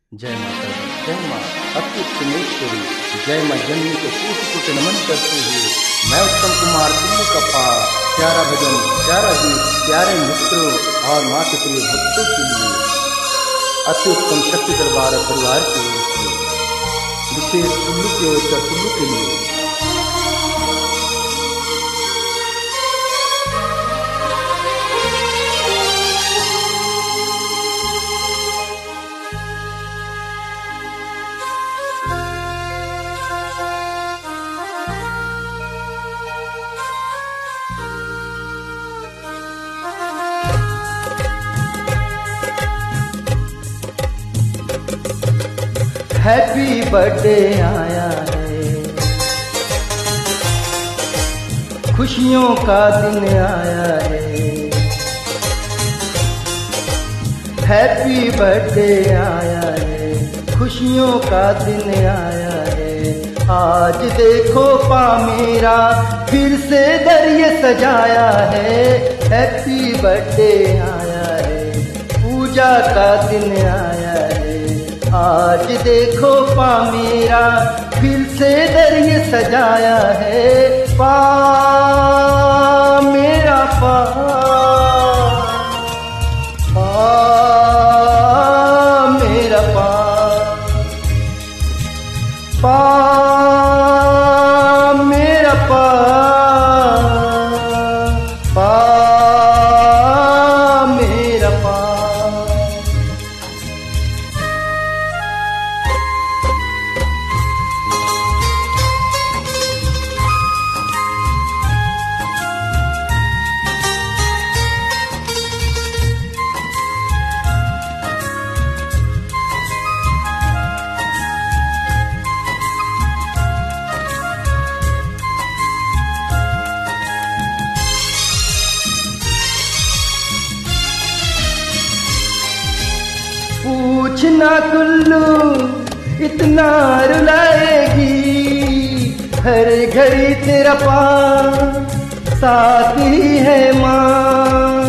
जय माता दी, जय माँ अत्युत्तमेश्वरी, जय माँ जननी को कोटि कोटि नमन करते हुए मैं उत्तम कुमार दिल्ली का पार, प्यारा भजन, प्यारा गीत, प्यारे मित्रों और माँ के प्रिय भक्तों के लिए अति उत्तम शक्ति दरबार परिवार की ओर से विशेष कुल्लू की ओर से कुल्लू के लिए हैप्पी बर्थडे आया है, खुशियों का दिन आया है। हैप्पी बर्थडे आया है, खुशियों का दिन आया है। आज देखो पा मेरा फिर से दरिया सजाया है। हैप्पी बर्थडे आया है, पूजा का दिन आया है। आज देखो पा मेरा फिर से दरिया सजाया है। पा मेरा पा मेरा पा मेरा पा मेरा पा। पूछना कुल्लू इतना रुलाएगी, हर घड़ी तेरा पा साथ ही है माँ।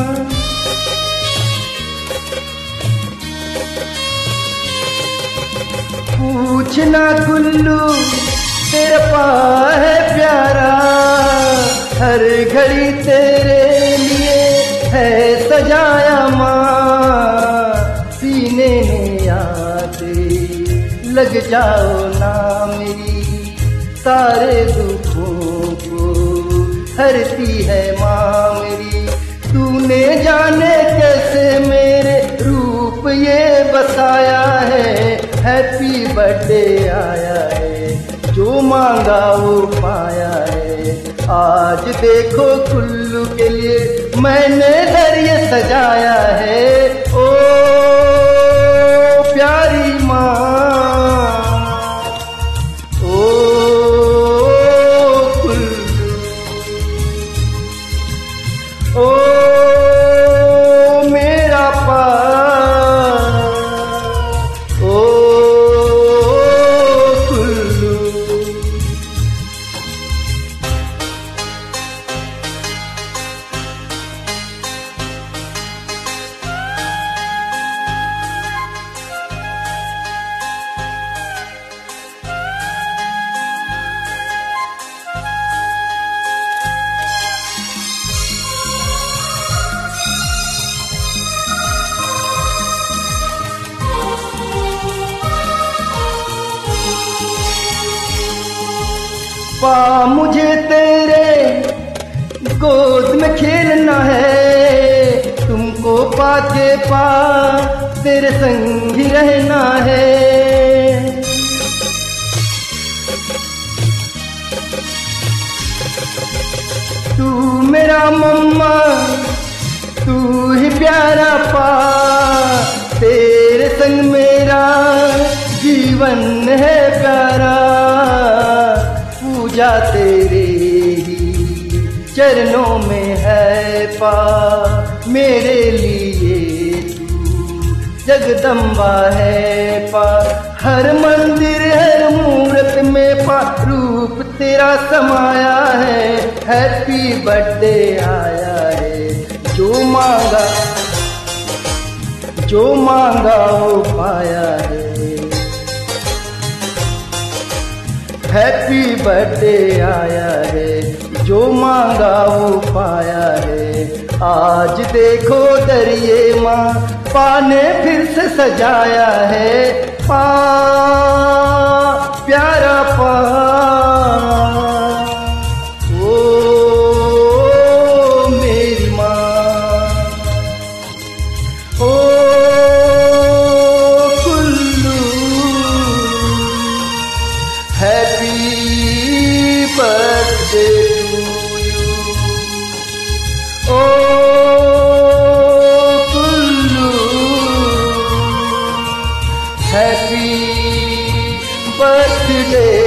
पूछना कुल्लू तेरा पा है प्यारा, हर घड़ी तेरे लिए है सजाया माँ। सीने में आते लग जाओ ना मेरी, सारे दुखों को हरती है माँ मेरी। तूने जाने कैसे मेरे रूप ये बसाया है। हैप्पी बर्थडे आया है, जो मांगा वो पाया है। आज देखो कुल्लू के लिए मैंने दरिया सजाया है। ओ प्यारी माँ, ओ कुल्लू, ओ मेरा पा, ओ कुल्लू। पा मुझे तेरे गोद में खेलना है, तुमको पाके पा तेरे संग ही रहना है। तू मेरा मम्मा, तू ही प्यारा पा, तेरे संग मेरा जीवन है प्यारा। पूजा तेरे ही चरणों में है पा, मेरे लिए तू जगदम्बा है पा। हर मंदिर हर मूर्त में पा रूप तेरा समाया है। हैप्पी बर्थडे आया है, जो मांगा वो पाया है। हैप्पी बर्थडे आया है, जो मांगा वो पाया है। आज देखो दरिये माँ पाने फिर से सजाया है। प्यारा ओ मेरी माँ, ओ Kullu, happy birthday to you. ओ कुल्लू, हैप्पी बर्थडे